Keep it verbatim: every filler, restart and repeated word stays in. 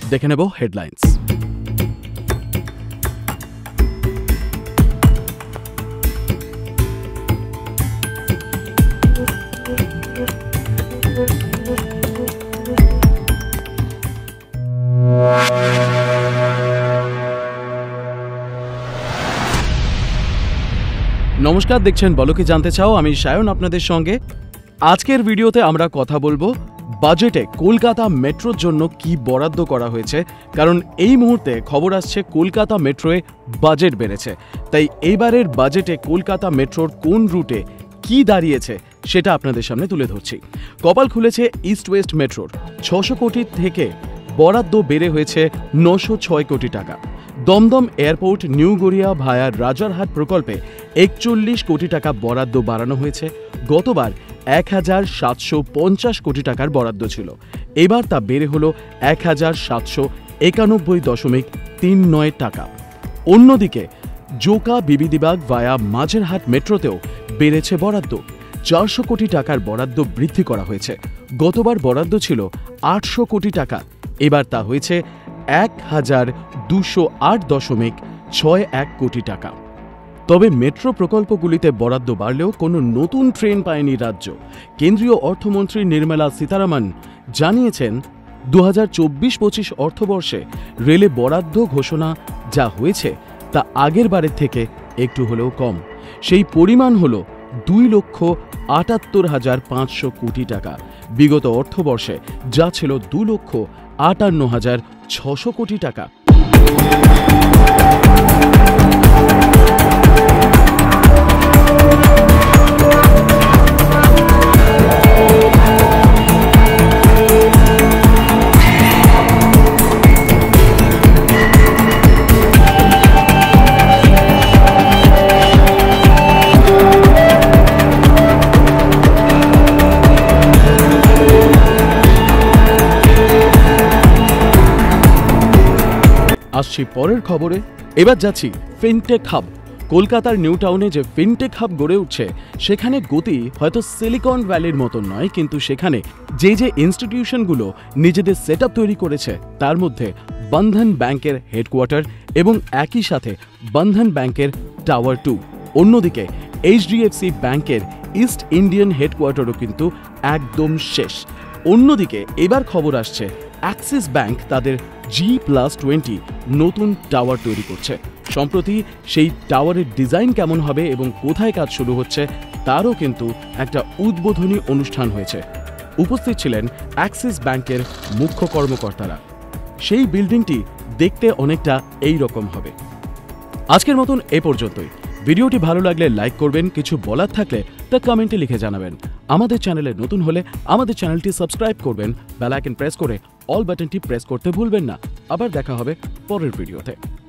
দেখে নেব হেডলাইন্স। নমস্কার, দেখছেন বলো কি জানতে চাও, আমি সায়ন আপনাদের সঙ্গে। আজকের ভিডিওতে আমরা কথা বলবো বাজেটে কলকাতা মেট্রোর জন্য কি বরাদ্দ করা হয়েছে, কারণ এই মুহূর্তে খবর আসছে কলকাতা মেট্রোয়ে বাজেট বেড়েছে। তাই এইবারের বাজেটে কলকাতা মেট্রোর কোন রুটে কি দাঁড়িয়েছে সেটা আপনাদের সামনে তুলে ধরছি। কপাল খুলেছে ইস্ট ওয়েস্ট মেট্রোর ছশো কোটি থেকে বরাদ্দ বেড়ে হয়েছে নশো ছয় কোটি টাকা। Dum Dum airport New Garia via Rajarhat প্রকল্পে একচল্লিশ কোটি টাকা বরাদ্দ বাড়ানো হয়েছে। গতবার এক হাজার সাতশো পঞ্চাশ কোটি টাকার বরাদ্দ ছিল, এবার তা বেড়ে হলো এক হাজার সাতশো একানব্বই দশমিক তিন নয় টাকা। অন্যদিকে জোকা বিবিদিবাগ ভায়া মাঝেরহাট মেট্রোতেও বেড়েছে বরাদ্দ, চারশো কোটি টাকার বরাদ্দ বৃদ্ধি করা হয়েছে। গতবার বরাদ্দ ছিল আটশো কোটি টাকা, এবার তা হয়েছে এক হাজার দুশো আট দশমিক ছয় এক কোটি টাকা। তবে মেট্রো প্রকল্পগুলিতে বরাদ্দ বাড়লেও কোনো নতুন ট্রেন পায়নি রাজ্য। কেন্দ্রীয় অর্থমন্ত্রী নির্মলা সীতারামন জানিয়েছেন, দু হাজার চব্বিশ পঁচিশ অর্থবর্ষে রেলে বরাদ্দ ঘোষণা যা হয়েছে তা আগের বারের থেকে একটু হলেও কম। সেই পরিমাণ হল দুই লক্ষ আটাত্তর হাজার পাঁচশো কোটি টাকা। বিগত অর্থবর্ষে যা ছিল দু লক্ষ আটান্ন হাজার ছশো কোটি টাকা। আসছি পরের খবরে। এবার যাচ্ছি ফিনটেক হাব। কলকাতার নিউ টাউনে যে ফিনটেক হাব গড়ে উঠছে সেখানে গতি হয়তো সিলিকন ভ্যালির মতন নয়, কিন্তু সেখানে যে যে ইনস্টিটিউশনগুলো নিজেদের সেট আপ তৈরি করেছে তার মধ্যে বন্ধন ব্যাংকের হেডকোয়ার্টার এবং একই সাথে বন্ধন ব্যাংকের টাওয়ার টু। অন্যদিকে এইচডিএফসি ব্যাংকের ইস্ট ইন্ডিয়ান হেডকোয়ার্টারও কিন্তু একদম শেষ। অন্যদিকে এবার খবর আসছে অ্যাক্সিস ব্যাংক তাদের জি প্লাস টোয়েন্টি নতুন টাওয়ার তৈরি করছে। সম্প্রতি সেই টাওয়ারের ডিজাইন কেমন হবে এবং কোথায় কাজ শুরু হচ্ছে তারও কিন্তু একটা উদ্বোধনী অনুষ্ঠান হয়েছে। উপস্থিত ছিলেন অ্যাক্সিস ব্যাংকের মুখ্য কর্মকর্তারা। সেই বিল্ডিংটি দেখতে অনেকটা এই রকম হবে। আজকের মতন এ পর্যন্তই। ভিডিওটি ভালো লাগলে লাইক করবেন, কিছু বলার থাকলে তা কমেন্টে লিখে জানাবেন। আমাদের চ্যানেলে নতুন হলে আমাদের চ্যানেলটি সাবস্ক্রাইব করবেন, বেল আইকন প্রেস করে অল বাটনটি প্রেস করতে ভুলবেন না। আবার দেখা হবে পরের ভিডিওতে।